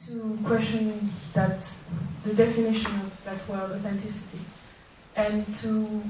to question that, the definition of that word authenticity, and to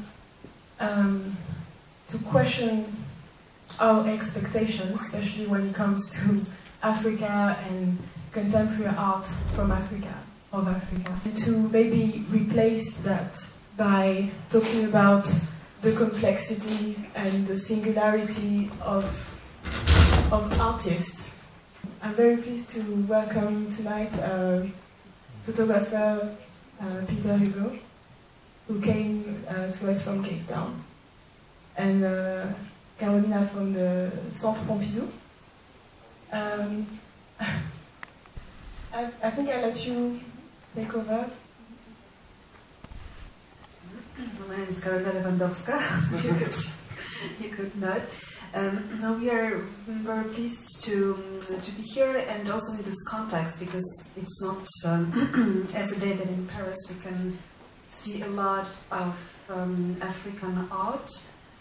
question our expectations, especially when it comes to Africa and contemporary art from Africa, and to maybe replace that by talking about the complexity and the singularity of artists. I'm very pleased to welcome tonight photographer Pieter Hugo, who came to us from Cape Town, and Karolina from the Centre Pompidou. I think I'll let you take over. My name is Karolina Lewandowska, you could not. Now we are very pleased to be here, and also in this context, because it's not every day that in Paris we can see a lot of African art.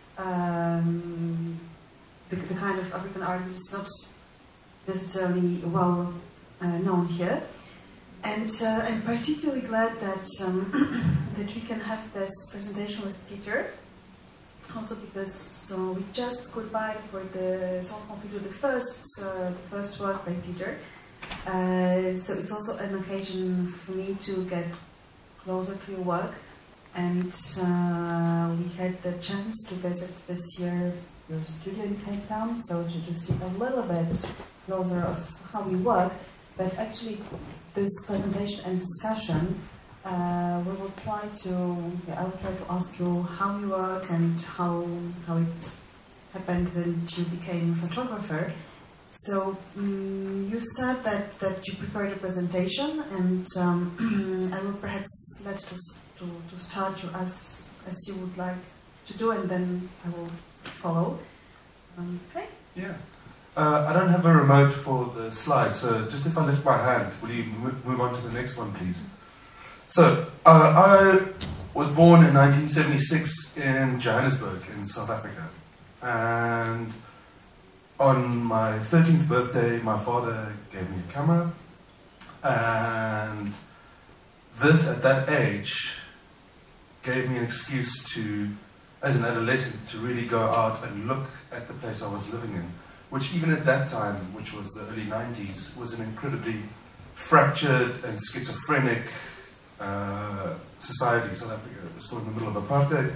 The kind of African art is not necessarily well known here. And I'm particularly glad that that we can have this presentation with Pieter. Also because we just got by for the Centre Pompidou, the first work by Pieter. So it's also an occasion for me to get closer to your work. And we had the chance to visit this year your studio in Cape Town, so to see a little bit closer of how we work. But actually, this presentation and discussion, I will try to ask you how you work and how it happened that you became a photographer. So you said that you prepared a presentation, and I will perhaps let you to start you as you would like to do, and then I will follow. Okay? Yeah. I don't have a remote for the slides, so just if I lift my hand, will you move on to the next one, please? So, I was born in 1976 in Johannesburg, in South Africa. And on my 13th birthday, my father gave me a camera. And this, at that age, gave me an excuse to, as an adolescent, to really go out and look at the place I was living in, which even at that time, which was the early 90s, was an incredibly fractured and schizophrenic society. South Africa was still in the middle of apartheid.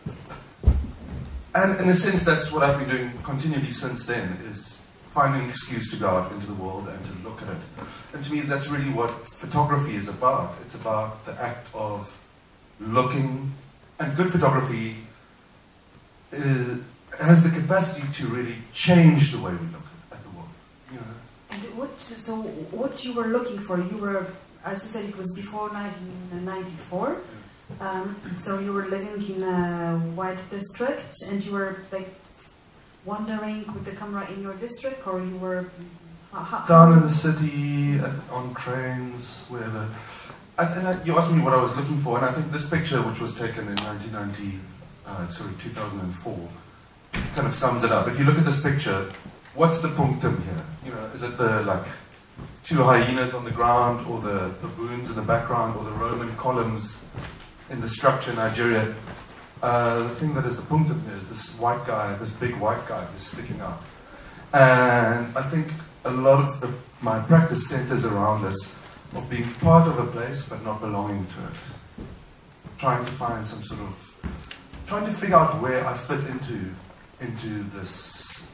And in a sense, that's what I've been doing continually since then, is finding an excuse to go out into the world and to look at it. And to me, that's really what photography is about. It's about the act of looking, and good photography has the capacity to really change the way we look at the world. You know? And what you were looking for, you were, as you said, it was before 1994. So you were living in a white district, and you were like wandering with the camera in your district, or you were down in the city, on trains, wherever. You asked me what I was looking for, and I think this picture, which was taken in 2004, kind of sums it up. If you look at this picture, what's the punctum here? You know, is it the two hyenas on the ground, or the baboons in the background, or the Roman columns in the structure in Nigeria? The thing that is the punctum here is this white guy, this big white guy who's sticking out. And I think a lot of my practice centers around this, of being part of a place but not belonging to it. Trying to find some sort of, trying to figure out where I fit into this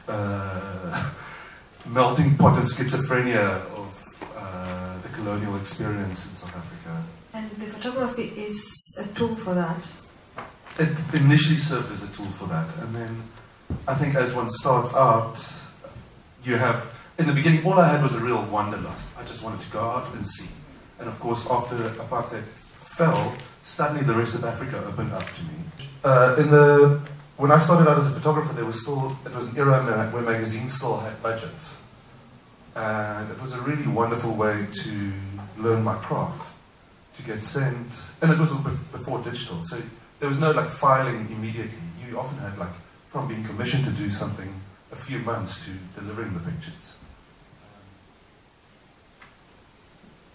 melting pot of schizophrenia of the colonial experience in South Africa. And the photography is a tool for that? It initially served as a tool for that, and then I think as one starts out, you have, in the beginning, all I had was a real wanderlust. I just wanted to go out and see. And of course, after apartheid fell, suddenly the rest of Africa opened up to me. When I started out as a photographer, it was an era where magazines still had budgets. And it was a really wonderful way to learn my craft, to get sent, and it was before digital, so there was no filing immediately. You often had from being commissioned to do something a few months to delivering the pictures.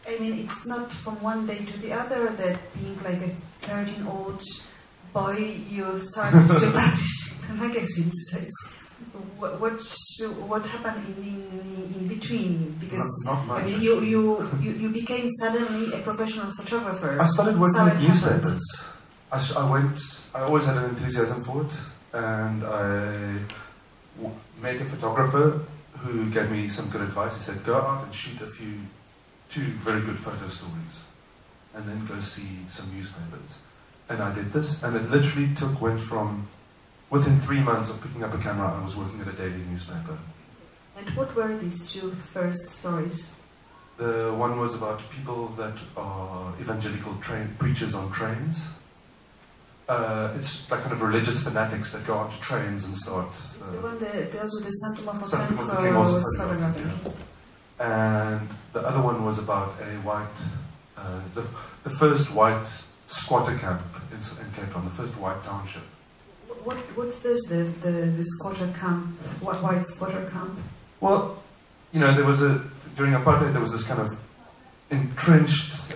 I mean, it's not from one day to the other that being like a 13-year-old boy, you started to publish the magazines. It's, what happened in between? Because not much. I mean, you became suddenly a professional photographer. I started working at newspapers. Happened. I always had an enthusiasm for it, and I met a photographer who gave me some good advice. He said, go out and shoot two very good photo stories, and then go see some newspapers. And I did this, and it literally went from, within 3 months of picking up a camera, I was working at a daily newspaper. And what were these two first stories? The one was about people that are evangelical preachers on trains. It's like kind of religious fanatics that go onto trains and start... the one that deals with the Centre Pompidou was photographing. And the other one was about a white, the first white squatter camp in Cape Town, the first white township. What's this, the squatter camp, white squatter camp? Well, you know, during apartheid there was this kind of entrenched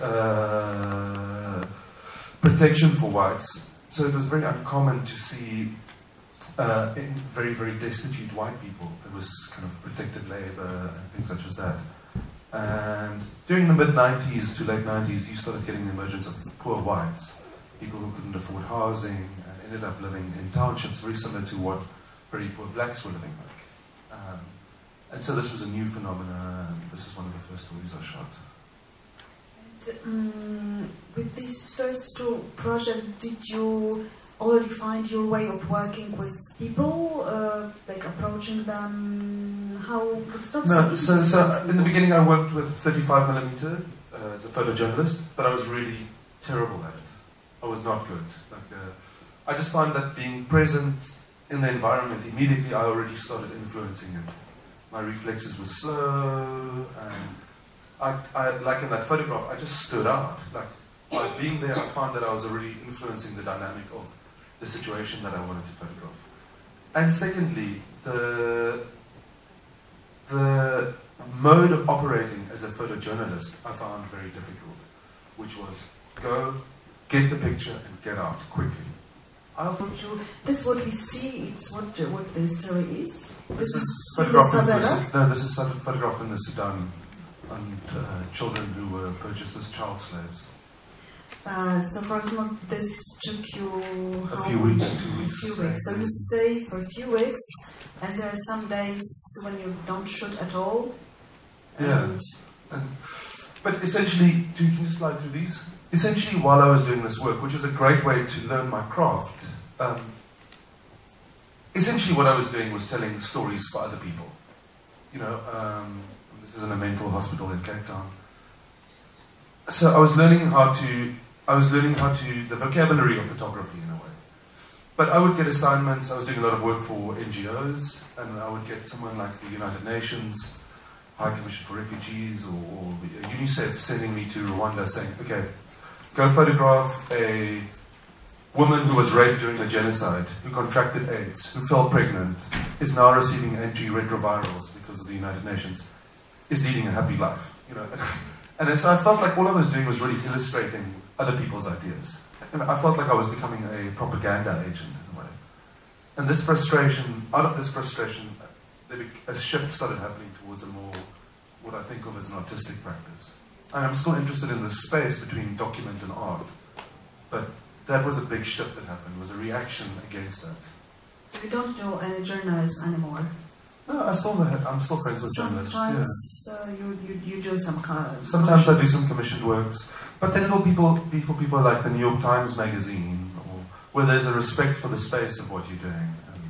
protection for whites. So it was very uncommon to see in very, very destitute white people. There was kind of protected labor and things such as that. And during the mid-90s to late 90s, you started getting the emergence of poor whites, people who couldn't afford housing and ended up living in townships very similar to what very poor blacks were living like. And so this was a new phenomenon, and this is one of the first stories I shot. With these first two projects, did you already find your way of working with people, like approaching them? How it's not no, so in the beginning I worked with 35mm as a photojournalist, but I was really terrible at it. I was not good. I just found that being present in the environment, immediately I already started influencing it. My reflexes were slow, and I like in that photograph, I just stood out. Like, by being there, I found that I was already influencing the dynamic of the situation that I wanted to photograph. And secondly, the mode of operating as a photojournalist I found very difficult, which was go, get the picture, and get out quickly. This is what we see, it's what the series is. This is photographed in the Sudan, and children who were purchased as child slaves. So for example, this took you a few weeks, 2 weeks. A few weeks. So you stay for a few weeks, and there are some days when you don't shoot at all. Yeah. But essentially, can you slide through these? Essentially, while I was doing this work, which was a great way to learn my craft, essentially what I was doing was telling stories for other people. You know, this is in a mental hospital in Cape Town. So I was learning the vocabulary of photography in a way. But I would get assignments. I was doing a lot of work for NGOs, and I would get someone like the United Nations, High Commission for Refugees, or UNICEF sending me to Rwanda saying, okay, go photograph a woman who was raped during the genocide, who contracted AIDS, who fell pregnant, is now receiving antiretrovirals because of the United Nations, is leading a happy life. You know, and so I felt like all I was doing was really illustrating other people's ideas. And I felt like I was becoming a propaganda agent in a way. And this frustration, out of this frustration, a shift started happening towards a more, what I think of as an artistic practice. And I'm still interested in the space between document and art. But that was a big shift that happened, was a reaction against that. So you don't do any journalism anymore? No, I'm still friends with journalists. Sometimes you do some kind of... Sometimes I do some commissioned works. But then it'll be for people like the New York Times magazine, or where there's a respect for the space of what you're doing.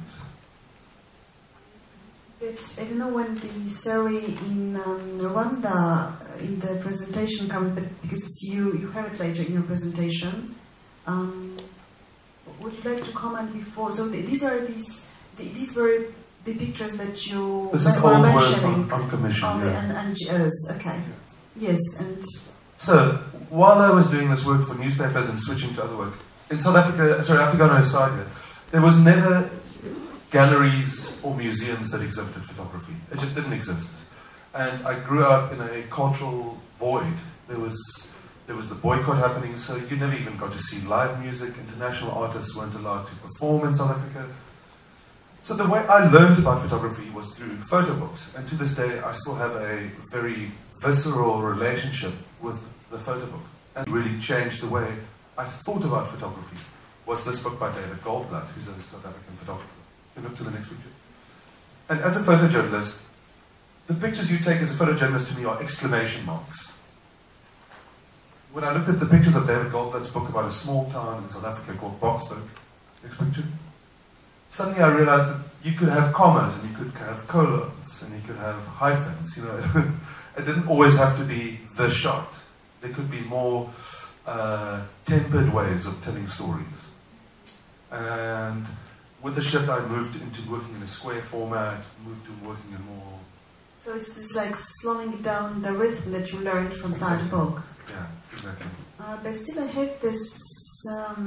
But I don't know when the series in Rwanda, in the presentation comes, but because you have it later in your presentation, would you like to comment before? So these were the pictures that you were mentioning on commission, on the NGOs. Okay, yes, and so while I was doing this work for newspapers and switching to other work in South Africa, sorry, I have to go on a side here. There was never galleries or museums that exhibited photography. It just didn't exist. And I grew up in a cultural void There was the boycott happening, so you never even got to see live music. International artists weren't allowed to perform in South Africa. So the way I learned about photography was through photo books, and to this day I still have a very visceral relationship with the photo book. And really changed the way I thought about photography was this book by David Goldblatt, who's a South African photographer. You look to the next picture. And as a photojournalist, the pictures you take as a photojournalist to me are exclamation marks. When I looked at the pictures of David Goldblatt's book about a small town in South Africa called Boksburg, next picture, suddenly I realized that you could have commas and you could have colons and you could have hyphens. You know, it didn't always have to be the shot. There could be more tempered ways of telling stories. And with the shift, I moved into working in a square format, moved to working in more. So it's like slowing down the rhythm that you learned from that book. Yeah, exactly. But still, I have this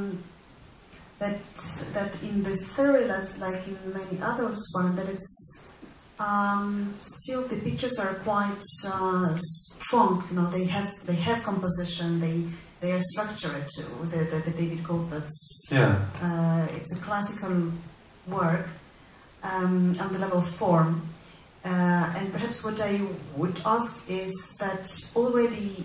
that in the serials, like in many others, one that it's still the pictures are quite strong. You know, they have composition. They are structured too. The David Goldblatt's. Yeah. It's a classical work on the level of form. And perhaps what I would ask is that already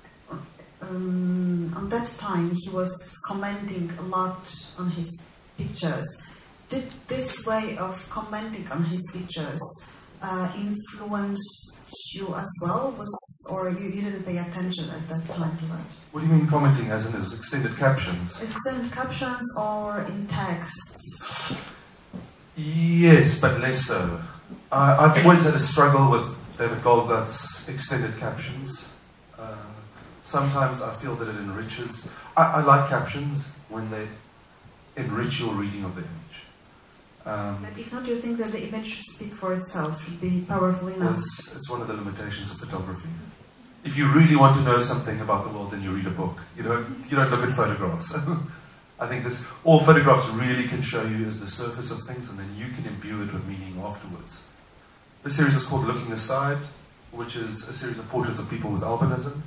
on that time he was commenting a lot on his pictures. Did this way of commenting on his pictures influence you as well? Or you didn't pay attention at that time to that? What do you mean commenting, as in his extended captions? Extended captions or in texts? Yes, but less so. I've always had a struggle with David Goldblatt's extended captions. Sometimes I feel that it enriches. I like captions when they enrich your reading of the image. But if not, do you think that the image should speak for itself, should be powerful enough? Well, it's one of the limitations of photography. If you really want to know something about the world, then you read a book. You don't look at photographs. I think all photographs really can show you is the surface of things, and then you can imbue it with meaning afterwards. The series is called Looking Aside, which is a series of portraits of people with albinism,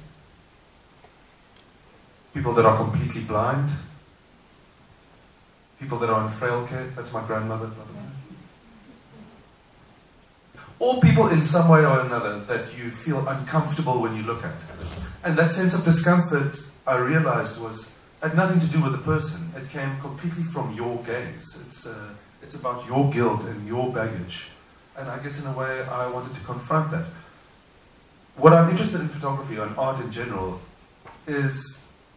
people that are completely blind, people that are in frail care. That's my grandmother, by the way. All people in some way or another that you feel uncomfortable when you look at. And that sense of discomfort, I realized, had nothing to do with the person. It came completely from your gaze. It's about your guilt and your baggage. And I guess in a way I wanted to confront that. What I'm interested in photography and art in general is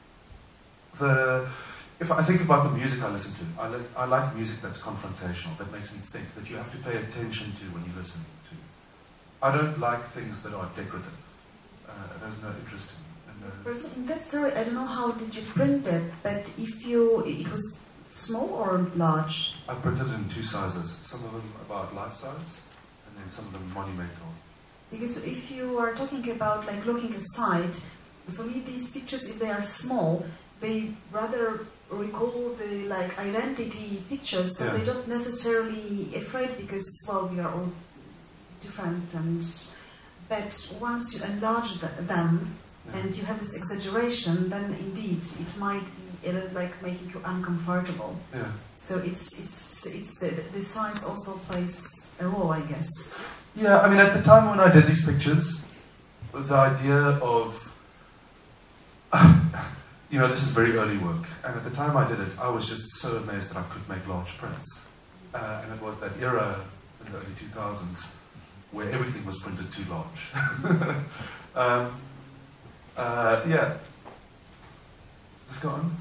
if I think about the music I listen to, I like music that's confrontational, that makes me think, that you have to pay attention to when you listen to. I don't like things that are decorative. It has no interest in me. That's sorry, I don't know how did you print it, but it was small or large? I printed it in two sizes, some of them about life size, and then some of them monumental. Because if you are talking about like looking aside, for me these pictures, if they are small, they rather recall the like identity pictures, so yeah. they're not necessarily afraid because, well, we are all different, but once you enlarge them yeah. and you have this exaggeration, then indeed it might be like making you uncomfortable. Yeah. So it's the size also plays a role, I guess. Yeah, I mean, at the time when I did these pictures, the idea of this is very early work, and at the time I did it, I was just so amazed that I could make large prints. And it was that era in the early 2000s where everything was printed too large. Yeah. Just go on.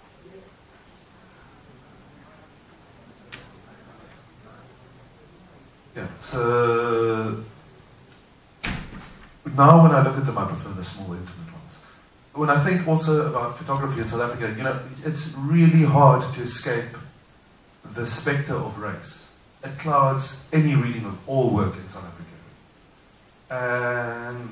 Yeah, so now when I look at them, I prefer the small, intimate ones. When I think also about photography in South Africa, it's really hard to escape the spectre of race. It clouds any reading of all work in South Africa. And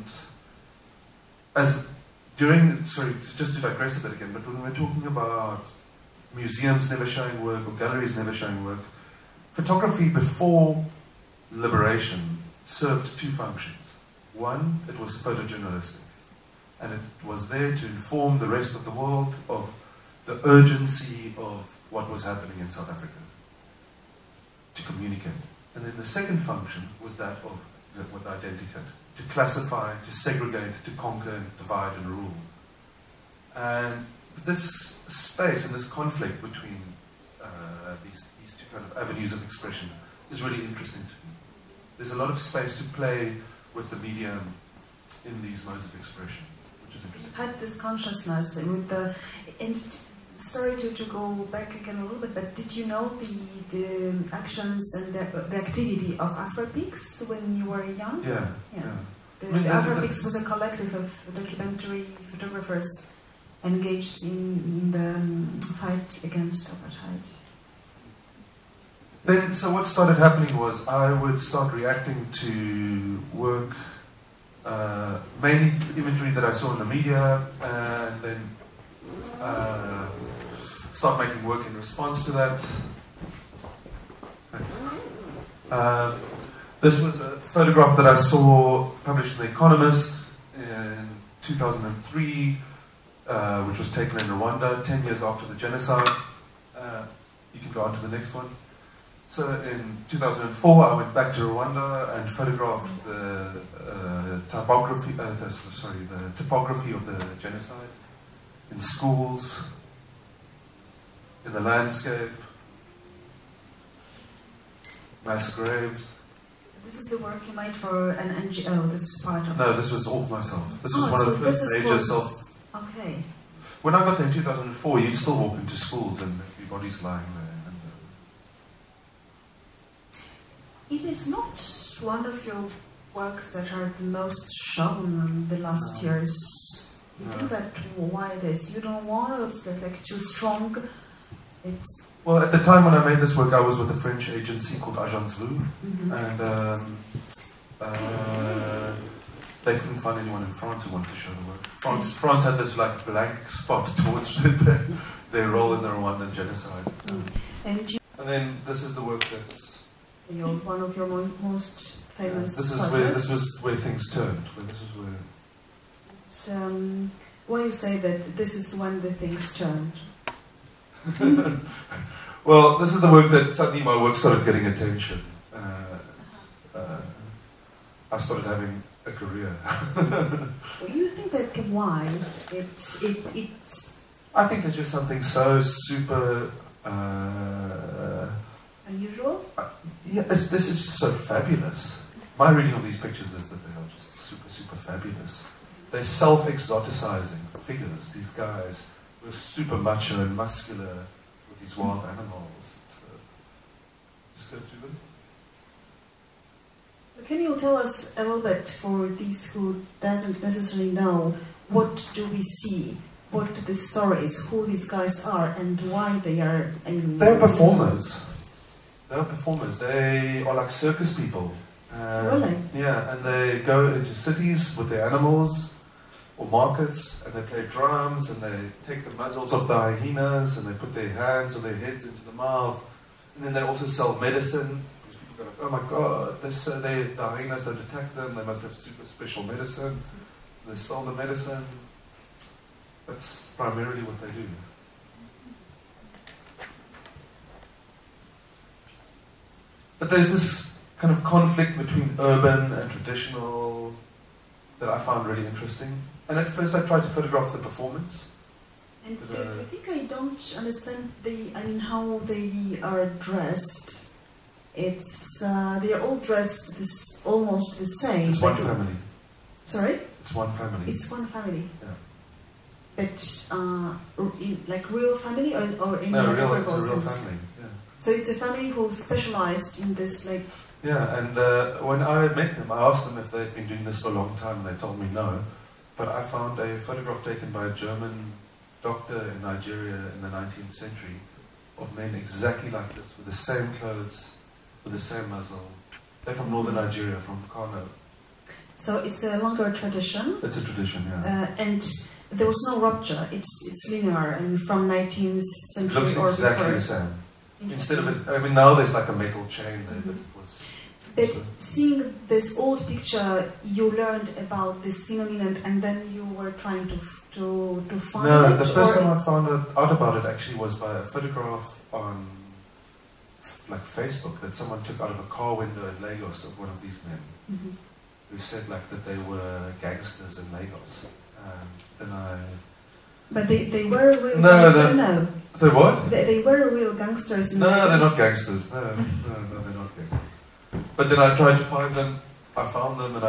just to digress a bit again, but when we're talking about museums never showing work or galleries never showing work, photography before liberation served two functions. One, it was photojournalistic. And it was there to inform the rest of the world of the urgency of what was happening in South Africa, to communicate. And then the second function was that of what the identicate, to classify, to segregate, to conquer, and divide and rule. And this space and this conflict between these two kind of avenues of expression is really interesting to me. There's a lot of space to play with the medium in these modes of expression, which is interesting. Had this consciousness with the, and sorry to go back again a little bit, but did you know the actions and the activity of Afropix when you were young? Yeah. The Afropix was a collective of documentary photographers engaged in the fight against apartheid. Then, so what started happening was I would start reacting to work, mainly imagery that I saw in the media, and then start making work in response to that. This was a photograph that I saw published in The Economist in 2003, which was taken in Rwanda 10 years after the genocide. You can go on to the next one. So in 2004, I went back to Rwanda and photographed the topography of the genocide in schools, in the landscape, mass graves. This is the work you made for an NGO. This is part of. No, this was all for myself. This was one of the first major self. Okay. When I got there in 2004, you'd still walk into schools and there'd be bodies lying there. It is not one of your works that are the most shown in the last years. You think that why it is? You don't want it? It's like too strong? It's well, at the time when I made this work, I was with a French agency called Agence Vu, and they couldn't find anyone in France who wanted to show the work. France had this like blank spot towards their role in the Rwandan genocide. And then this is the work that's one of your most famous. This was where things turned. This is where. Why you say that this is when the things turned? Well, this is the work that suddenly my work started getting attention. I started having a career. Well, you think that why it? I think there's just something so super. Unusual? Yeah, this is so fabulous. My reading of these pictures is that they are just super, super fabulous. They're self-exoticizing figures, these guys who are super macho and muscular with these wild animals. Just go through them. So can you tell us a little bit, for these who doesn't necessarily know, what do we see? What the stories, who these guys are, and why they are... They're performers. They're performers. They are like circus people. Really? Yeah, and they go into cities with their animals or markets, and they play drums, and they take the muzzles of the hyenas, and they put their hands or their heads into the mouth, and then they also sell medicine. Because people go like, oh my God, the hyenas don't attack them. They must have super special medicine. They sell the medicine. That's primarily what they do. But there's this kind of conflict between urban and traditional that I found really interesting. And at first I tried to photograph the performance. And I think I don't understand how they are dressed. It's they are all dressed almost the same. It's one family. Sorry? It's one family. It's one family. Yeah. But like real family or in no, real, it's a real family. Yeah. So it's a family who specialized in this, like. Yeah, and when I met them, I asked them if they'd been doing this for a long time, and they told me no. But I found a photograph taken by a German doctor in Nigeria in the 19th century of men exactly like this, with the same clothes, with the same muzzle. They're from northern Nigeria, from Kano. So it's a longer tradition. It's a tradition, yeah. And there was no rupture. It's linear, and from 19th century. It looks or exactly before. the same. Instead of it, I mean, now there's like a metal chain there, but it was. But seeing this old picture, you learned about this phenomenon, and then you were trying to find it? No, the first time I found out about it actually was by a photograph on like Facebook that someone took out of a car window in Lagos of one of these men, who said like that they were gangsters in Lagos. And But they were real gangsters? No. They what? They were real gangsters in Lagos? No, they're not gangsters. No, they're not gangsters. But then I tried to find them. I found them, and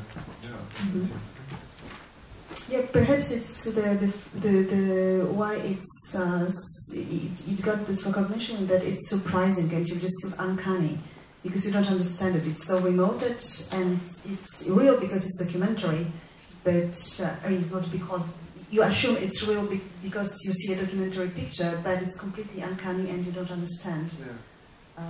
yeah, perhaps it's the why it's it got this recognition that it's surprising and you just feel uncanny because you don't understand it. It's so remote and it's real because it's documentary, but I mean not because you assume it's real because you see a documentary picture, but it's completely uncanny and you don't understand. Yeah.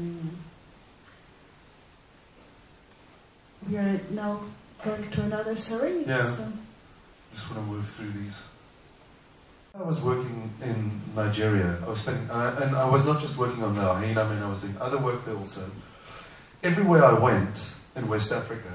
We are now going to another story. Yeah. Just want to move through these. I was working in Nigeria. I was spending, and I was not just working on the hyena men. I was doing other work there also. Everywhere I went in West Africa,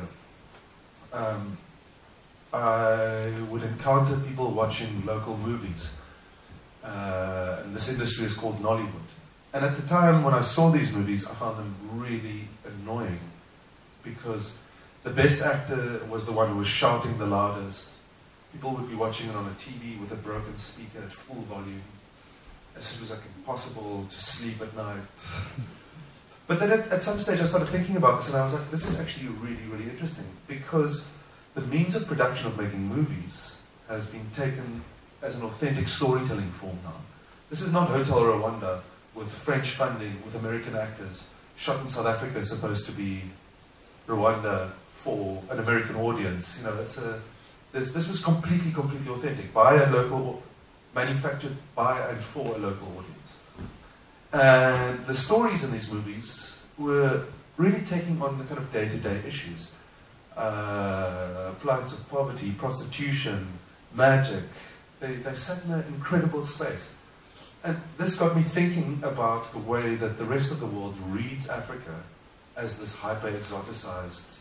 I would encounter people watching local movies. And this industry is called Nollywood. And at the time when I saw these movies, I found them really annoying because the best actor was the one who was shouting the loudest. People would be watching it on a TV with a broken speaker at full volume. As it was like impossible to sleep at night. But then at some stage I started thinking about this and I was like, this is actually really, really interesting because the means of production of making movies has been taken as an authentic storytelling form now. This is not Hotel Rwanda with French funding, with American actors, shot in South Africa supposed to be Rwanda for an American audience. You know, this was completely authentic, by a local, manufactured by and for a local audience. And the stories in these movies were really taking on the kind of day-to-day issues. Plights of poverty, prostitution, magic. They sat in an incredible space. And this got me thinking about the way that the rest of the world reads Africa as this hyper-exoticized,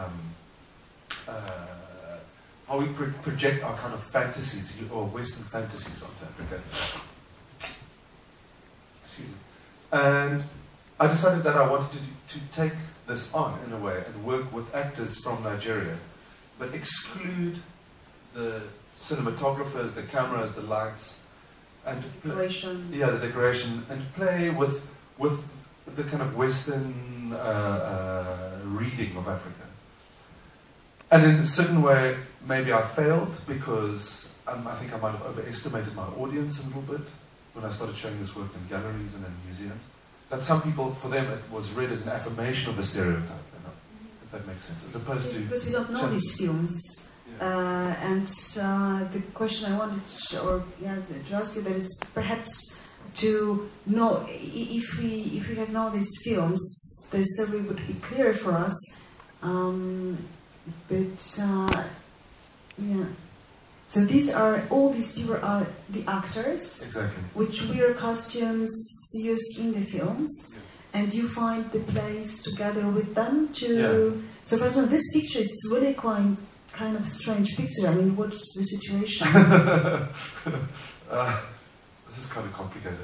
how we project our kind of fantasies, or Western fantasies onto Africa. Excuse me. And I decided that I wanted to take this on, in a way, and work with actors from Nigeria, but exclude the cinematographers, the cameras, the lights, and decoration. Yeah, the decoration, and play with the kind of Western reading of Africa. And in a certain way, maybe I failed because I think I might have overestimated my audience a little bit when I started showing this work in galleries and in museums. That some people, for them, it was read as an affirmation of a stereotype, you know, if that makes sense, as opposed to... Because we don't know these films. Yeah. And the question I wanted to ask you, that it's perhaps to know, if we have known these films, the story would be clearer for us. Yeah. So all these people are the actors, exactly, which wear costumes used in the films, yeah. And you find the place together with them to... Yeah. So for example, this picture, it's really kind of strange picture. I mean, what's the situation? This is kind of complicated.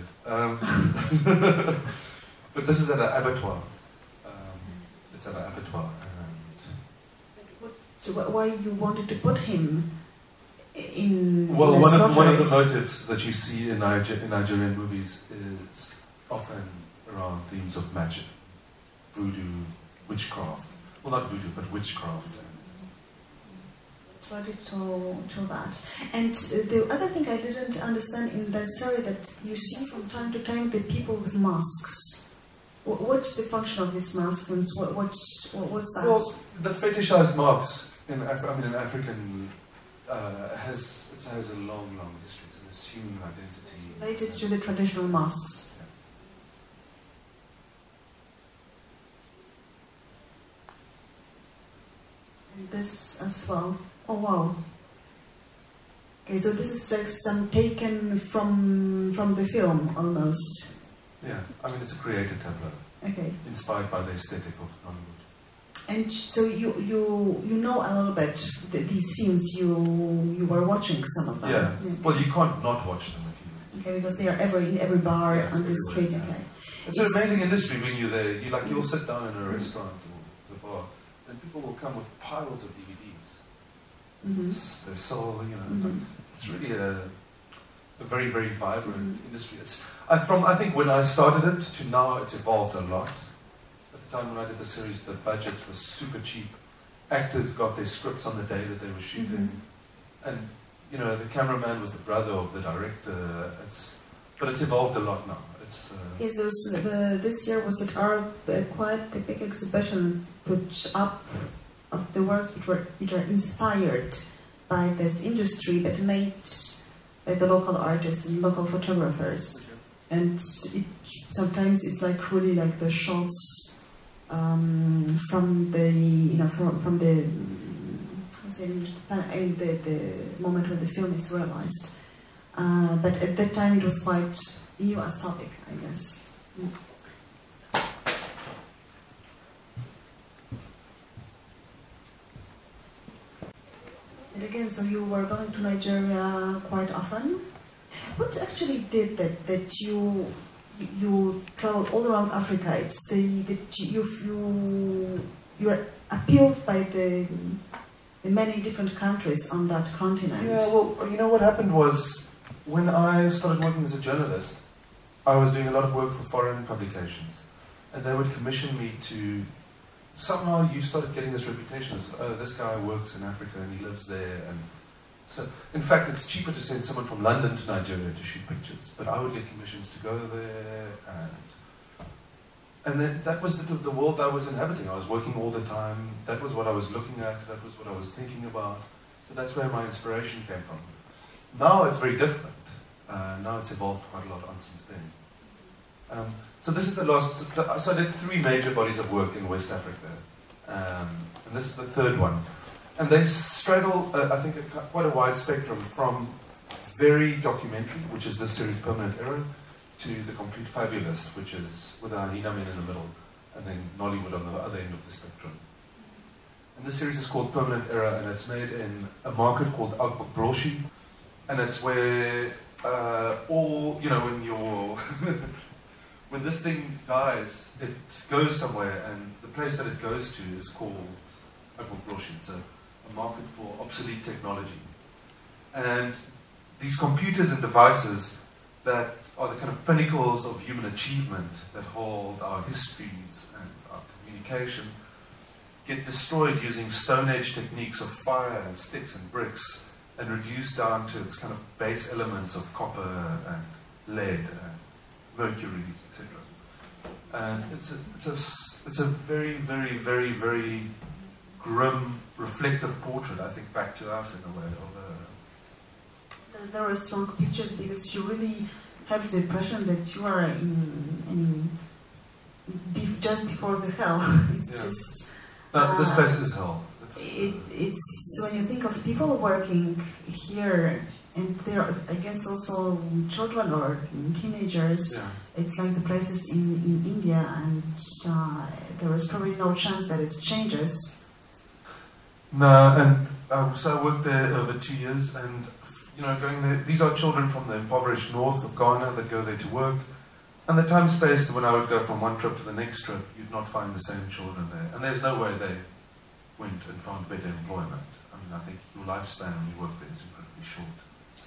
But this is at an abattoir. It's at an abattoir. So why you wanted to put him in? Well, one of the motives that you see in Nigerian movies is often around themes of magic, voodoo, witchcraft. Well, not voodoo, but witchcraft. That's what it to that. And the other thing I didn't understand in that story, that you see from time to time the people with masks. What's the function of these masks? What's that? Well, the fetishized masks in African has a long history. It's an assumed identity related to the traditional masks. Yeah. And this as well. Oh wow. Okay, so this is like some taken from the film almost. Yeah, I mean it's a created tableau. Okay. Inspired by the aesthetic of Nollywood. And so you know a little bit these films. You were watching some of them. Yeah. Well, you can't not watch them if you. Okay, because they are in every bar on the street. Yeah. Okay. It's an amazing industry when you're there. You'll sit down in a restaurant or the bar, and people will come with piles of DVDs. They're so it's really a very, very vibrant industry. I think when I started it to now, it's evolved a lot. At the time when I did the series, the budgets were super cheap. Actors got their scripts on the day that they were shooting, and the cameraman was the brother of the director. But it's evolved a lot now. Yes, this year was quite a big exhibition put up of the works which are inspired by this industry, but made by the local artists and local photographers. And sometimes it's like really like the shots from the moment when the film is realized. But at that time it was quite new as topic, I guess. And again, so you were going to Nigeria quite often. What actually did that you traveled all around Africa? It's you were appealed by the many different countries on that continent. Yeah, well, what happened was when I started working as a journalist, I was doing a lot of work for foreign publications, and they would commission me to. Somehow you started getting this reputation as, oh, this guy works in Africa and he lives there, and so in fact it's cheaper to send someone from London to Nigeria to shoot pictures, but I would get commissions to go there, and then that was the world I was inhabiting. I was working all the time. That was what I was looking at. That was what I was thinking about. So that's where my inspiration came from. Now it's very different. Now it's evolved quite a lot on since then. So this is the last. So I did 3 major bodies of work in West Africa, and this is the 3rd one. And they straddle, I think, quite a wide spectrum from very documentary, which is this series Permanent Era, to the complete fabulist, which is with Ahina Men in the middle, and then Nollywood on the other end of the spectrum. And this series is called Permanent Era, and it's made in a market called Agbobloshi, and it's where when you're when this thing dies, it goes somewhere, and the place that it goes to is called Agbobloshi. It's a market for obsolete technology. And these computers and devices that are the kind of pinnacles of human achievement that hold our histories and our communication get destroyed using Stone Age techniques of fire and sticks and bricks and reduced down to its kind of base elements of copper and lead and mercury, etc. And it's a very, very, very, very grim, reflective portrait, I think, back to us in a way. There are strong pictures because you really have the impression that you are just before the hell. It's just. No, this place is hell. It's when you think of people working here, and there are, I guess, also children or teenagers. Yeah. It's like the places in India, and there is probably no chance that it changes. No, and so I worked there over 2 years, and going there. These are children from the impoverished north of Ghana that go there to work. And the time spaced when I would go from one trip to the next trip, you'd not find the same children there. And there's no way they went and found better employment. I mean, I think your lifespan when you work there is incredibly short.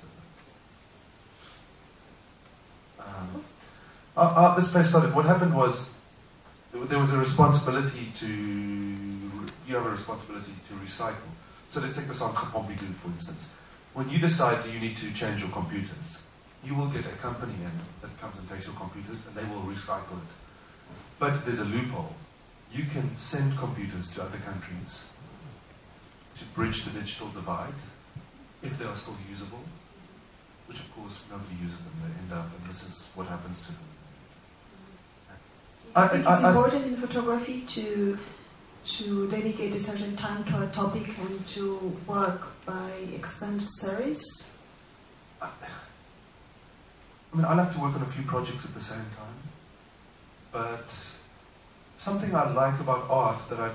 So, this place started. What happened was there was a responsibility you have a responsibility to recycle. So let's take the Centre Pompidou, for instance. When you decide that you need to change your computers, you will get a company in that comes and takes your computers and they will recycle it. But there's a loophole. You can send computers to other countries to bridge the digital divide if they are still usable, which of course nobody uses them. They end up, and this is what happens to them. I think it's important in photography to dedicate a certain time to a topic and to work by extended series. I mean, I like to work on a few projects at the same time, but something I like about art that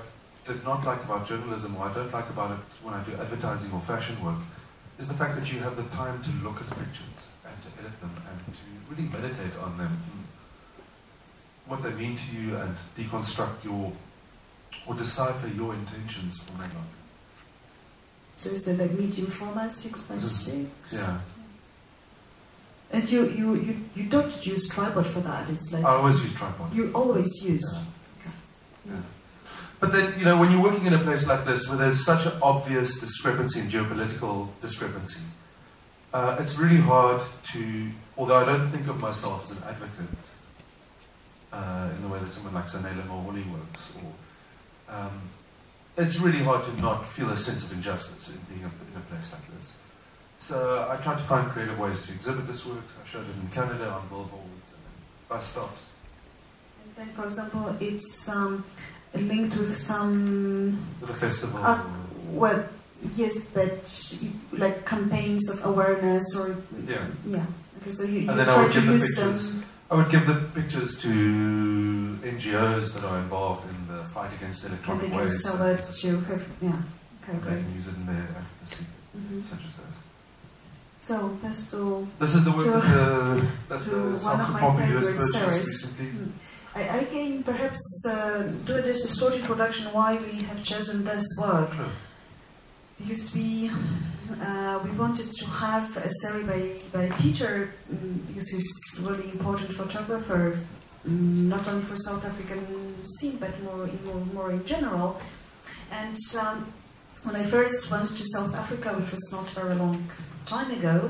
did not like about journalism, or I don't like about it when I do advertising or fashion work, is the fact that you have the time to look at the pictures and to edit them and to really meditate on them, what they mean to you, and deconstruct your, or decipher your intentions for my life. So is that like medium format, 6x6? Yeah. And you don't use tripod for that. It's like I always use tripod. You always use. Yeah. Okay. Yeah. But then, you know, when you're working in a place like this, where there's such an obvious discrepancy in geopolitical discrepancy, it's really hard to, although I don't think of myself as an advocate in the way that someone like Zanele Maholi works, or it's really hard to not feel a sense of injustice in being in a place like this. So I tried to find creative ways to exhibit this work. I showed it in Canada on billboards and bus stops. And then, for example, it's linked with some... With a festival. Well, yes, but like campaigns of awareness or... Yeah. Yeah. Okay, so you and then try to use them. I would give the pictures to NGOs that are involved in the fight against electronic waste. And they can sell it to have... Yeah. Okay, great. They can use it in their advocacy, such as that. So, that's to... This is the work that the Centre Pompidou has purchased recently. I can perhaps do just a short introduction why we have chosen this work. Sure. Because we wanted to have a series by Pieter, because he's a really important photographer, not only for South African scene, but more in general. And when I first went to South Africa, which was not very long time ago,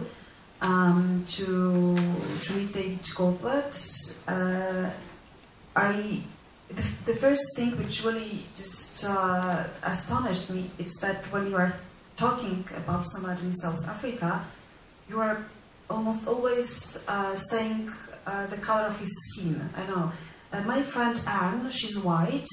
to meet David Goldblatt, the first thing which really just astonished me is that when you are talking about somebody in South Africa, you are almost always saying the color of his skin. I know. My friend Anne, she's white.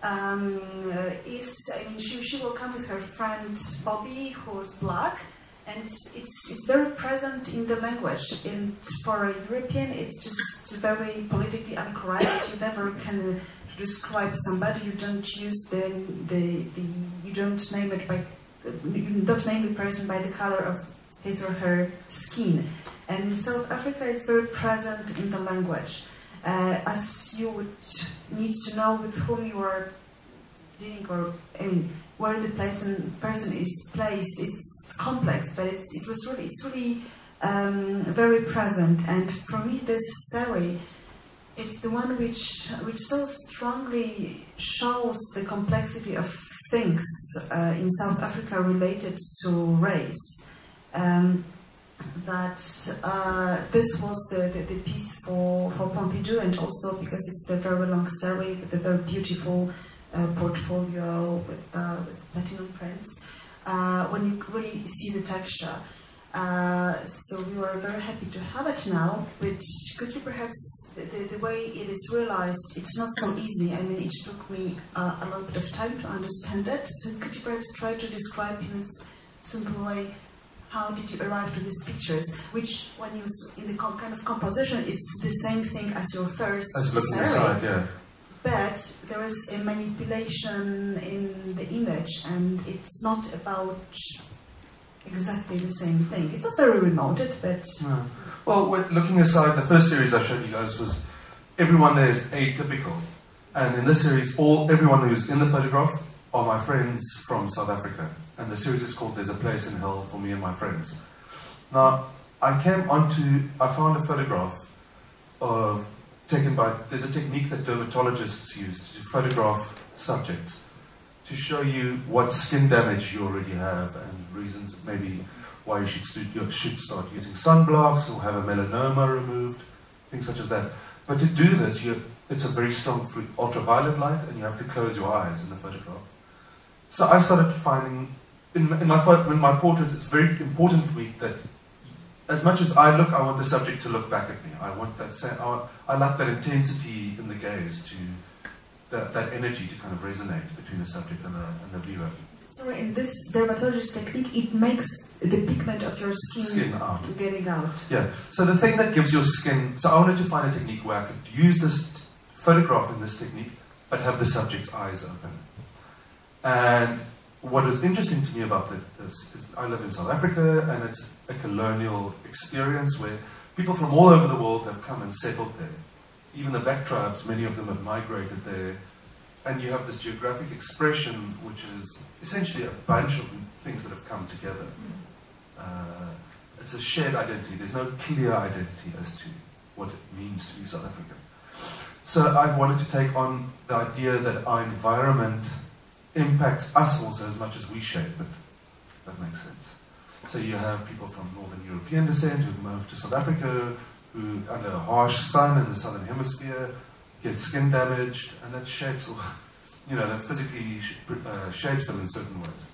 She will come with her friend Bobby, who's black. And it's very present in the language. And for a European, it's just very politically incorrect. You never can describe somebody. You don't use you don't name it by, you don't name the person by the color of his or her skin. And in South Africa, it's very present in the language. As you would need to know with whom you are dealing, or where the person is placed. It's complex, but it's really very present. And for me, this series, it's the one which so strongly shows the complexity of things in South Africa related to race. That this was the piece for Pompidou, and also because it's the very long series with a very beautiful portfolio with platinum prints. When you really see the texture. So we were very happy to have it now, but could you perhaps, the way it is realized, it's not so easy. I mean, it took me a little bit of time to understand it. So could you perhaps try to describe in a simple way, how did you arrive to these pictures, which when you, in the kind of composition, it's the same thing as your first series. Yeah. But there is a manipulation in the image, and it's not about exactly the same thing. It's not very remote, but... No. Well, looking aside, the first series I showed you guys was everyone there is atypical. And in this series, everyone who's in the photograph are my friends from South Africa. And the series is called There's a Place in Hell for Me and My Friends. Now, I found a photograph taken by, there's a technique that dermatologists use to photograph subjects to show you what skin damage you already have and reasons maybe why you should start using sunblocks or have a melanoma removed, things such as that. But to do this, it's a very strong ultraviolet light, and you have to close your eyes in the photograph. So I started finding, in my portraits, it's very important for me that as much as I look, I want the subject to look back at me. I want that. I like that intensity in the gaze, that energy to kind of resonate between the subject and the viewer. So in this dermatologist technique, it makes the pigment of your skin out. Getting out. Yeah. So the thing that gives your skin. So I wanted to find a technique where I could use this photograph in this technique, but have the subject's eyes open. And what is interesting to me about this is I live in South Africa, and it's a colonial experience where people from all over the world have come and settled there. Even the black tribes, many of them have migrated there. And you have this geographic expression, which is essentially a bunch of things that have come together. It's a shared identity. There's no clear identity as to what it means to be South African. So I wanted to take on the idea that our environment impacts us also as much as we shape it. That makes sense. So you have people from Northern European descent who've moved to South Africa, who, under a harsh sun in the Southern Hemisphere, get skin damaged, and that shapes, that physically shapes them in certain ways.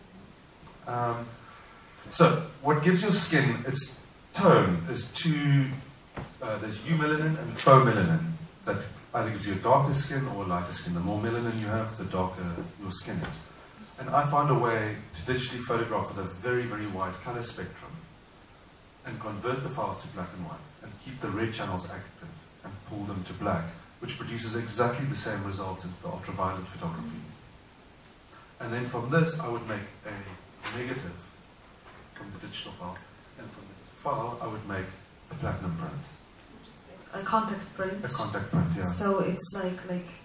So what gives your skin its tone is there's eumelanin and phosphomelananin that either gives you a darker skin or a lighter skin. The more melanin you have, the darker your skin is. And I found a way to digitally photograph with a very, very wide color spectrum and convert the files to black and white and keep the red channels active and pull them to black, which produces exactly the same results as the ultraviolet photography. And then from this, I would make a negative from the digital file, and from the file, I would make a platinum print. A contact print. A contact print, yeah. So it's like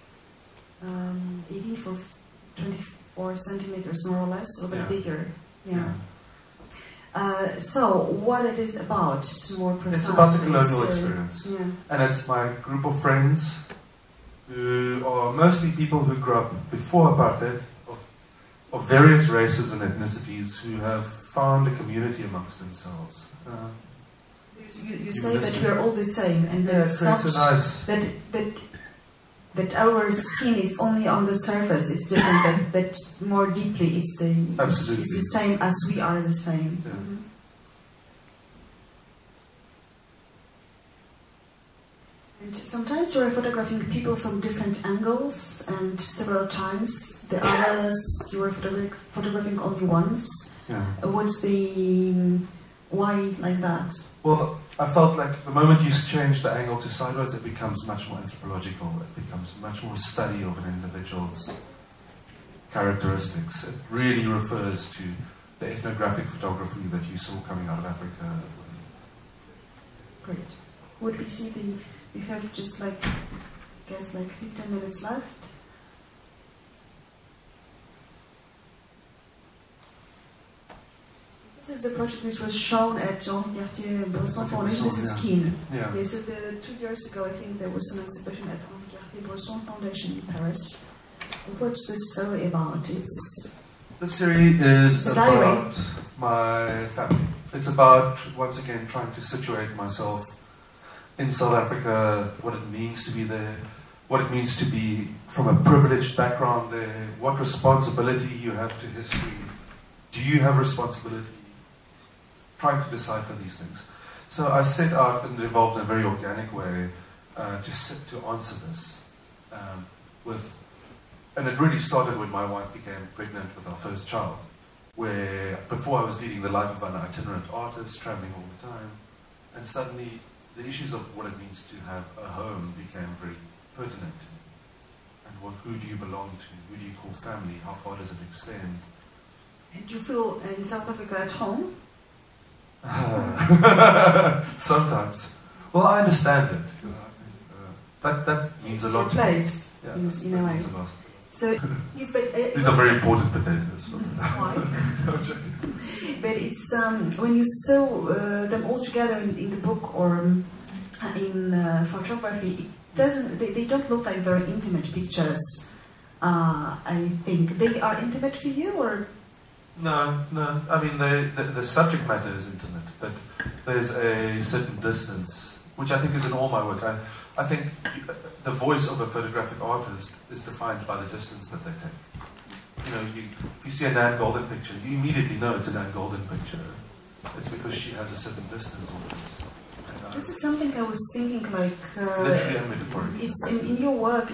18 for 24 centimeters, more or less, a little bit bigger. Yeah. So what it is about, more precisely? It's about the colonial experience. Yeah. And it's my group of friends who are mostly people who grew up before apartheid, of various races and ethnicities, who have found a community amongst themselves. You say that we are all the same, and that it's nice. that our skin is only on the surface. It's different. But more deeply, it's the same as we are the same. Yeah. Mm-hmm. And sometimes you are photographing people from different angles, and several times the others you are photographing only once. Yeah. What's the why like that? Well, I felt like the moment you change the angle to sideways, it becomes much more anthropological. It becomes much more study of an individual's characteristics. It really refers to the ethnographic photography that you saw coming out of Africa. Great. Would we see we have just 15 minutes left. This is the project which was shown at Jean-Cartier-Bresson Foundation. This is skin. Yeah. Yes, 2 years ago, I think there was an exhibition at Jean-Cartier-Bresson Foundation in Paris. What's this story about? This series is about my family. It's about, once again, trying to situate myself in South Africa, what it means to be there, what it means to be from a privileged background there, what responsibility you have to history. Do you have responsibility? Trying to decipher these things. So I set out and evolved in a very organic way to answer this. And it really started when my wife became pregnant with our first child, where before I was leading the life of an itinerant artist, traveling all the time, and suddenly the issues of what it means to have a home became very pertinent to me. And who do you belong to? Who do you call family? How far does it extend? And you feel in South Africa at home? Sometimes. Well, I understand it. That means a lot. It's your place, Yeah, in a way. means a lot. So, yes, but These are very important potatoes. why? But it's when you sew them all together in the book or in photography, they don't look like very intimate pictures. I think they are intimate for you, or No. I mean, the subject matter is intimate, but there's a certain distance, which I think is in all my work. I think the voice of a photographic artist is defined by the distance that they take. If you see a Nan Golden picture, you immediately know it's a Nan Golden picture. It's because she has a certain distance on this. This is something I was thinking, literally and metaphorically. It's in your work.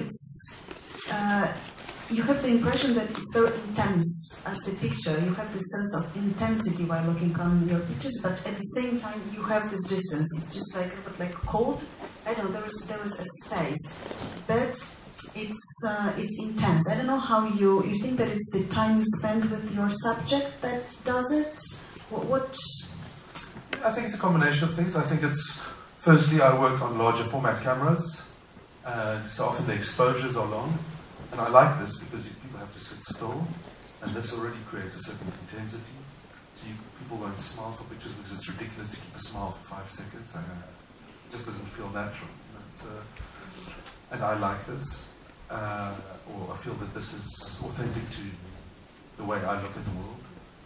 You have the impression that it's very intense as the picture. You have this sense of intensity while looking on your pictures, but at the same time you have this distance. It's just like cold. I don't know. There is a space, but it's intense. I don't know how you think that it's the time you spend with your subject that does it. What? I think it's a combination of things. I think it's, firstly, I work on larger format cameras, and so often the exposures are long, and I like this because people have to sit still, and this already creates a certain intensity. So people won't smile for pictures because it's ridiculous to keep a smile for 5 seconds. It just doesn't feel natural. And I like this, or I feel that this is authentic to the way I look at the world.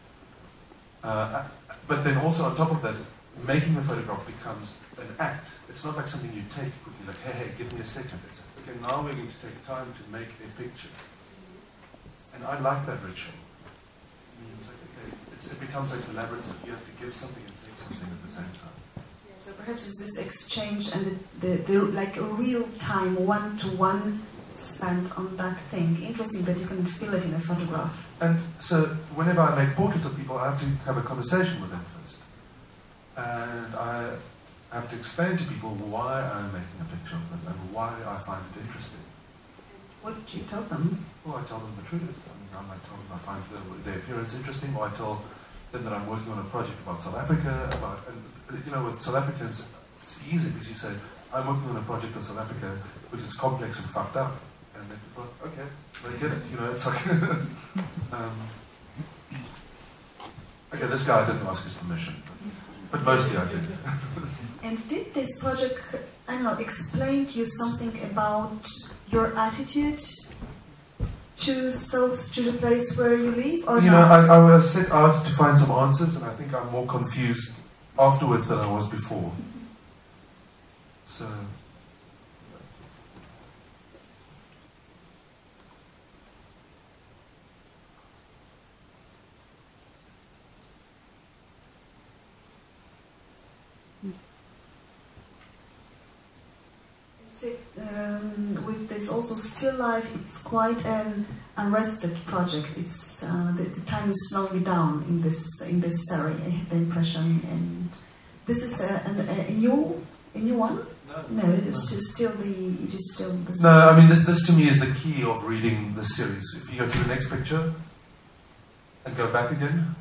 But then also on top of that, making the photograph becomes an act. It's not like something you take quickly, like, hey, give me a second. It's, okay, now we're going to take time to make a picture. And I like that ritual. It's like, okay, it becomes like collaborative. You have to give something and take something at the same time. Yeah, so perhaps it's this exchange and the like a real time, one-to-one spent on that thing. Interesting that you can feel it in a photograph. And so whenever I make portraits of people, I have to have a conversation with them first. And I have to explain to people why I'm making a picture of them and why I find it interesting. What do you tell them? Well, I tell them the truth. I might tell them I find their appearance interesting, or I tell them that I'm working on a project about South Africa. And you know, with South Africans, it's easy because you say, I'm working on a project in South Africa, which is complex and fucked up. And then people are, okay, I get it. You know, it's like, okay, this guy didn't ask his permission, but mostly I did. And did this project, I don't know, explain to you something about your attitude to the place where you live, or you not? know, I was set out to find some answers, and I think I'm more confused afterwards than I was before. So. With this also still life, it's quite an arrested project. It's the time is slowing down in this series. I have the impression, and this is a new one. No, it is still the same. No, I mean this to me is the key of reading the series. If you go to the next picture and go back again,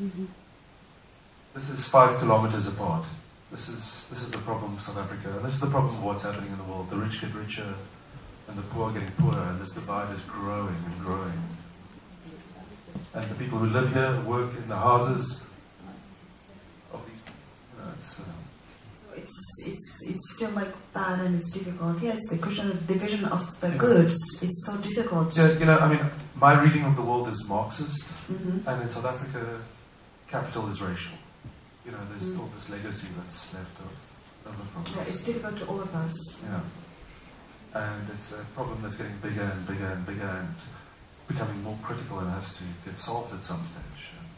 this is 5 kilometers apart. This is the problem of South Africa, and this is the problem of what's happening in the world. The rich get richer, and the poor are getting poorer, and this divide is growing and growing. And the people who live here work in the houses of these. You know, it's still like bad and it's difficult. Yeah, it's the question of division of the goods. It's so difficult. Yeah, you know, I mean, my reading of the world is Marxist, and in South Africa, capital is racial. You know, there's still this legacy that's left of other problems. Yeah, it's difficult to all of us. Yeah. And it's a problem that's getting bigger and bigger and bigger and becoming more critical and has to get solved at some stage.